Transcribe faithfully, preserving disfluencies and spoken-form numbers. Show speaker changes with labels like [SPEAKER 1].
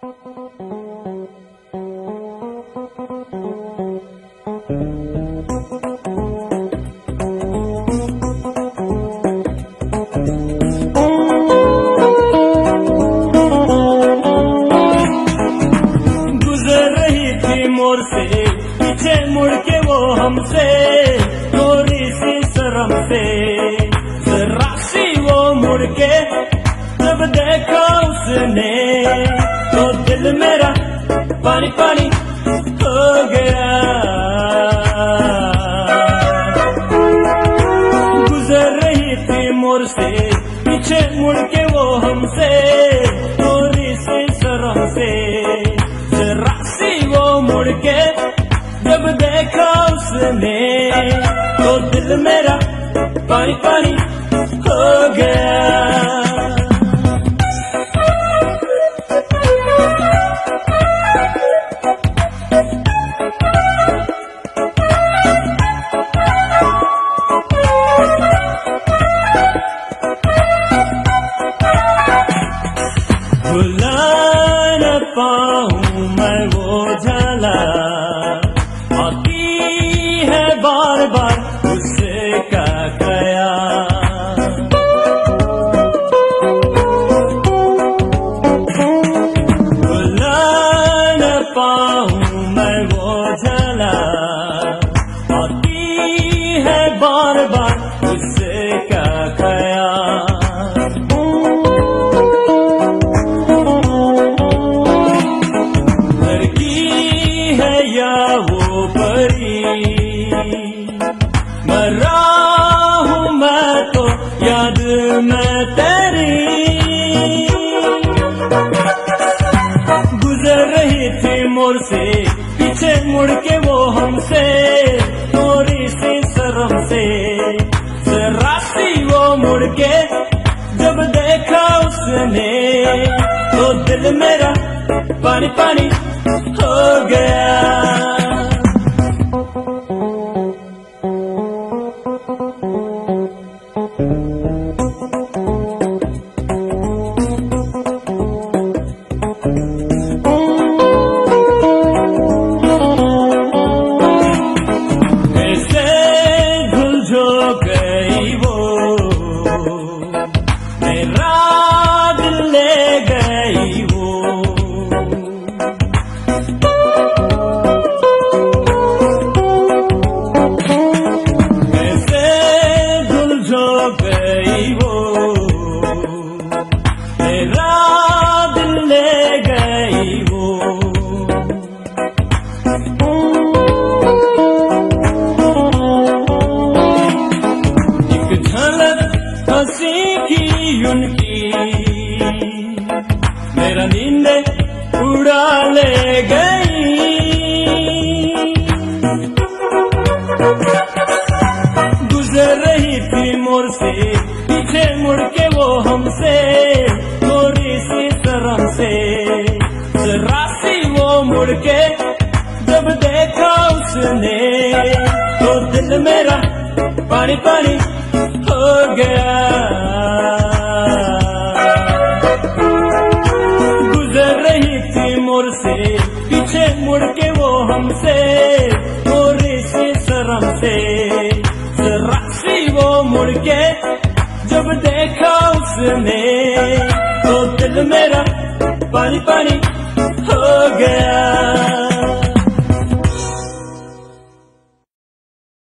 [SPEAKER 1] पीछे मुड़ के वो हमसे थोड़ी सी शर्म से जरा सी वो मुड़ के जब देखा उसने तो दिल मेरा पानी पानी हो गया। गुजर रही थी मोर से पीछे मुड़ के वो हमसे थोड़ी सी शर्म से जरा सी वो मुड़ के जब देखा उसने तो दिल मेरा पानी पानी हो गया। भुला न पाऊं मैं वो झलक आती है बार बार उससे का गया। भुला न पाऊं मैं वो झलक आती है बार बार उससे का गया। वो परी मरा हूँ मैं तो याद मैं तेरी। गुजर रही थी मोर से पीछे मुड़ के वो हमसे थोड़ी सी शर्म से जरा सी वो मुड़ के जब देखा उसने तो दिल मेरा पानी पानी हो गया। ऐसे धुल जो गई वो मेरा दिल ले गई वो। ऐसे धुल जो गई वो मेरा दिल ले गई वो। एक झलक हंसी की उनकी मेरा नींद उड़ा ले गई। गुजर रही थी मोर से पीछे मुड़ के वो हमसे थोड़ी सी शर्म से जरा सी वो मुड़ के जब देखा उसने तो दिल मेरा पानी पानी हो गया। गुजर रही थी मोर से पीछे मुड़ के वो हमसे थोड़ी सी शर्म से जरा सी वो मुड़ के जब देखा उसने तो दिल मेरा पानी पानी